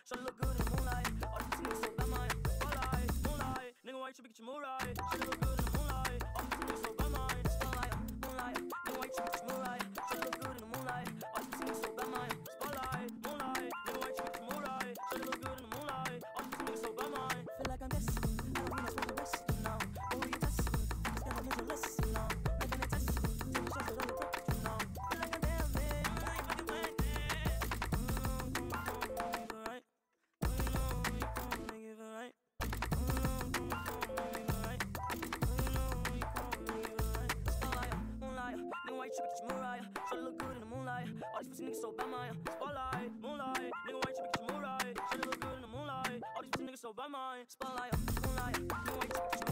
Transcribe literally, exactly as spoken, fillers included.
Shawty look good in the moonlight. All these niggas so bad, man. Spotlight, moonlight. Nigga, why you tripping, get your mood right? Shawty look good in the moonlight. All these niggas so bad, man. Spotlight, moonlight. Nigga, why you tripping, get your mood right? Shawty look good in the moonlight. All these niggas so bad, man. Spotlight, moonlight. Nigga, why you tripping, get your mood right? Shawty look good in the moonlight. All these niggas so bad, man. Feel like I'm guessing. I don't mean that's what the rest, you know. But who you testing? It's never been your list, you know. Making it test. Taking shots that don't take, you know. Feel like I'm damn man. I ain't fucking with it. Mm, come on, come on, make it right. Oh, you know, you come make it right. Mm, come on, come on, make it right. Oh, you know, you come make it right. Spotlight, moonlight. Nigga, why you tripping, get your mood right? Shawty look good in the moonlight. All these pussy niggas so bad, man. Spotlight, moonlight. Nigga, why you tripping, get your mood right? Shawty look good in the moonlight. All these pussy niggas so bad, man. Spotlight, moonlight. Nigga, why you tripping, get your